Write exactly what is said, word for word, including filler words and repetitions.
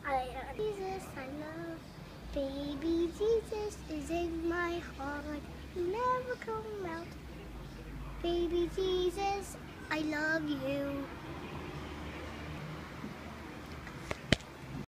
I, uh, Jesus, I love. Baby Jesus is in my heart. He never come out. Baby Jesus, I love you.